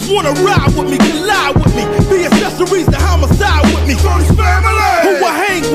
wanna ride with me, collide with me, be accessories to homicide with me. Who I hang